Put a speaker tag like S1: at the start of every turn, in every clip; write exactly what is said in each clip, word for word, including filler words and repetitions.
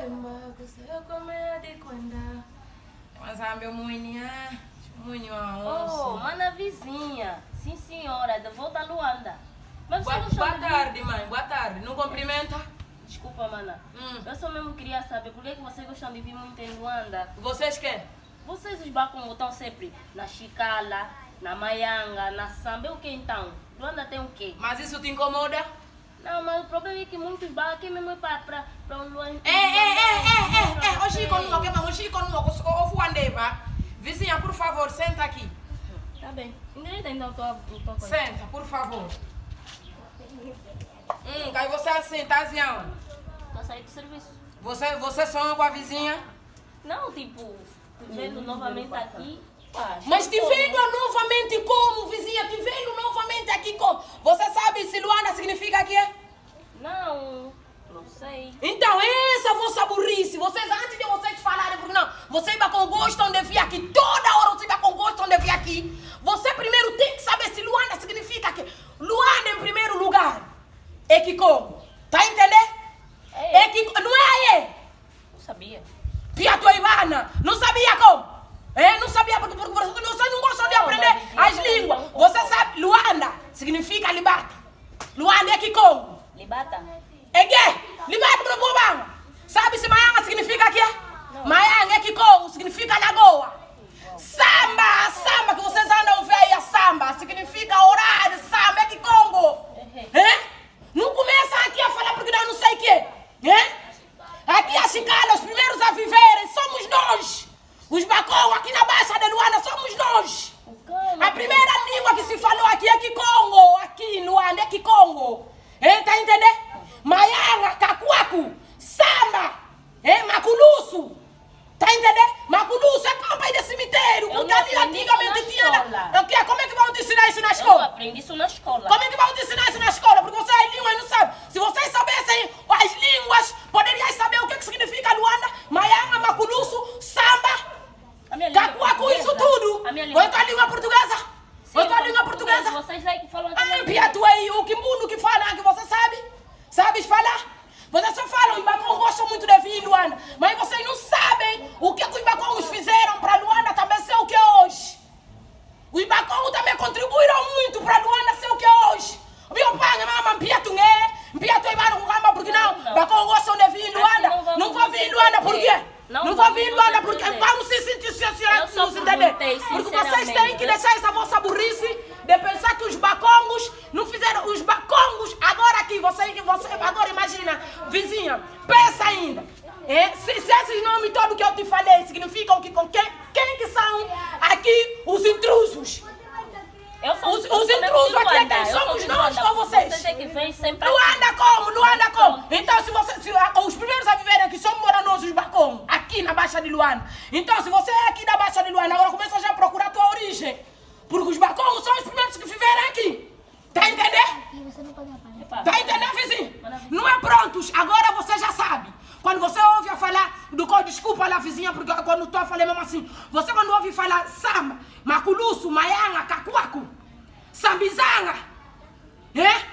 S1: Mas a meu moinha, moinho
S2: Oh, mana vizinha. Sim, senhora, de volta a Luanda. Mas você
S1: boa,
S2: não chama
S1: boa tarde, mãe, boa tarde. Não cumprimenta?
S2: Desculpa, mana.
S1: Hum.
S2: Eu só mesmo queria saber por que que vocês gostam de vir muito em Luanda.
S1: Vocês quê?
S2: Vocês, os bacongos, estão sempre na Chicala, na Maianga, na Samba. O que então? Luanda tem o quê?
S1: Mas isso te incomoda?
S2: Não, mas o problema é que muitos bar aqui mesmo é para pra, pra um Luanda.
S1: É, é, é, é, é, é. Hoje quando não quer, hoje quando não quer, vizinha, por favor, senta aqui.
S2: Tá bem. Endireita então tua, tua coisa.
S1: Senta, por favor. Hum, aí você assim, tá assim,
S2: Tô saindo do serviço.
S1: Você, você sonha com a vizinha?
S2: Não, tipo, vendo novamente aqui. Ah,
S1: Mas te vendo novamente como, vizinha? Te vendo novamente aqui como? Você sabe se Luanda significa quê?
S2: Não, não sei.
S1: Então, essa é a vossa burrice. Vocês, antes de vocês falarem, porque não, vocês com gostam de vir aqui, toda hora vocês com gostam de vir aqui. Você primeiro tem que saber se Luanda significa quê. Luanda, em primeiro lugar, é que como? Tá entendendo?
S2: É,
S1: é que, não é aí?
S2: não sabia.
S1: Pia tua Ivana, não sabia como? É, não sabia porque, porque, porque vocês não gostam de aprender as línguas. Você sabe, Luanda significa libata. Luanda é que como?
S2: Libata?
S1: É que? Libata para o povo. Sabe se Maianga significa quê? Maianga é que como? Significa lagoa. Samba, samba que vocês andam ver aí, a samba, significa horário, samba é que Congo. É? Não começa aqui a falar porque nós não sei o quê. É? Aqui a Chicala, os primeiros a viverem somos nós. Os bacongos aqui na Baixa de Luanda somos nós. A primeira língua que se falou aqui é Kikongo. Aqui em Luanda é Kikongo. É, tá entendendo? Maianga, Cacuaco, Samba, é, Maculuço. Tá entendendo? Maculuço é campo aí de cemitério. Porque ali antigamente tinha... Na... Como é que vão te ensinar isso na escola?
S2: Eu não aprendi isso na escola.
S1: Como é que vão te ensinar isso na escola? Porque vocês as línguas não sabem. Se vocês soubessem as línguas, poderiam saber o que, que significa Luanda, Maianga, Maculuço, Samba, Cacuaco, isso tudo.
S2: A minha língua...
S1: Ou então a língua portuguesa? Ou então a língua portuguesa?
S2: Vocês aí que falam...
S1: Ah, Pia, tu aí, o que mundo que fala que você sabe? Sabes falar? Vocês só falam, os bacongos gostam muito de vir em Luanda. Mas vocês não sabem o que, que os bacongos fizeram para Luanda também ser o que é hoje. Os bacongos também contribuíram muito para Luanda ser o que é hoje. Meu pai, minha mamãe, Pia, tu é? Pia, tu é embora com gamba, porque não? Bacongos gostam de vir em Luanda. Não vou vir em Luanda, por quê? Não vou vir em Luanda, porque vamos se sentir se não se entender. Porque vocês têm que deixar essa vossa burrice de pensar que os bacongos não fizeram. Os bacongos, agora aqui, você, você agora imagina, vizinha, pensa ainda. É, se, se esses nomes todos que eu te falei significam que com quem, quem que são aqui os intrusos?
S2: Eu sou,
S1: os, os intrusos aqui é quem? Somos nós ou vocês?
S2: Você tem que vir sempre
S1: Luanda como? Luanda como? Então se você, se, os primeiros a viverem aqui são moranosos bacongos, aqui na Baixa de Luanda. Então se você é aqui da Baixa de Luanda, agora começa já a procurar a tua origem. Porque os bacongos são os primeiros que viveram aqui. Tá entendendo? Tá entendendo, vizinho? Não é prontos, agora você já sabe. Quando você ouve a falar do código, desculpa lá, vizinha, porque quando estou a falar mesmo assim, você quando ouve falar Samba, Maculuço, Maianga, Cacuaco, Sambizanga, é?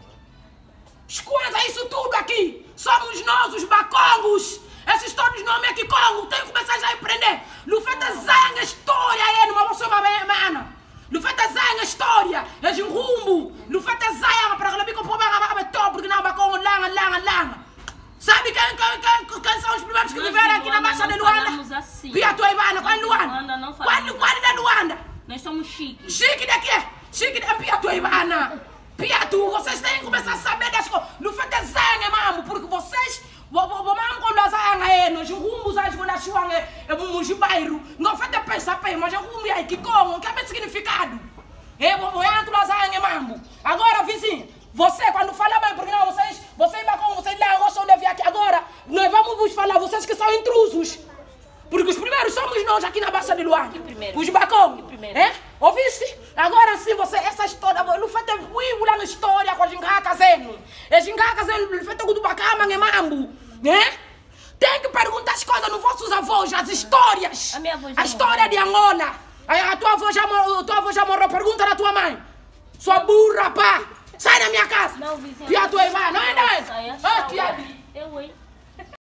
S1: Escusa isso tudo aqui. Somos nós, os bacongos. Esses todos nomes aqui, Congo, tem que começar já a aprender. Lufeta zanga, história, é, numa moça, mana. Lufeta zanga, história, é de rumo. Lufeta zanga, para que não me comprometa, porque não, bacongo, langa, langa, langa. Sabe quem, quem, quem, quem são os primeiros que viveram aqui na Baixa de Luanda?
S2: Assim.
S1: Pia tua Ivana, qual é Luanda?
S2: Não
S1: qual, qual é Luanda?
S2: Nós somos chiques.
S1: Chique de quê? Chique de Pia tua Ivana. Pia tu, vocês têm que começar a saber das coisas. Não foi desenho, mamo, porque vocês... Mamo, quando as angas é, nós rumos as coisas chuang é um bairro. Não foi de pensar, mas eu rumo aí, que como, que é significado. É, vou entrar nas angas, mamo. Agora, vizinho. Você, quando fala bem, porque não, vocês, vocês bacão, vocês não gostam de vir aqui. Agora, nós vamos vos falar, vocês que são intrusos. Porque os primeiros somos nós aqui na Baixa de Luanda. Os bacão. É? Ouviste? Agora sim, você, essa história, não foi ter ruim lá na história com a gingaca zeno. A gingaca zeno, não foi ter do bacama, né, mambo. É? Tem que perguntar as coisas nos vossos avós, as histórias.
S2: A minha avó já
S1: A história morreu. De Angola. A, a tua avó já morreu, a tua avó já morreu. Pergunta na tua mãe. Sua burra, pá. Sai da minha casa!
S2: Não, vizinha.
S1: Pia tua irmã, não é, não é?
S2: Sai,
S1: Ah, que é?
S2: Eu, hein?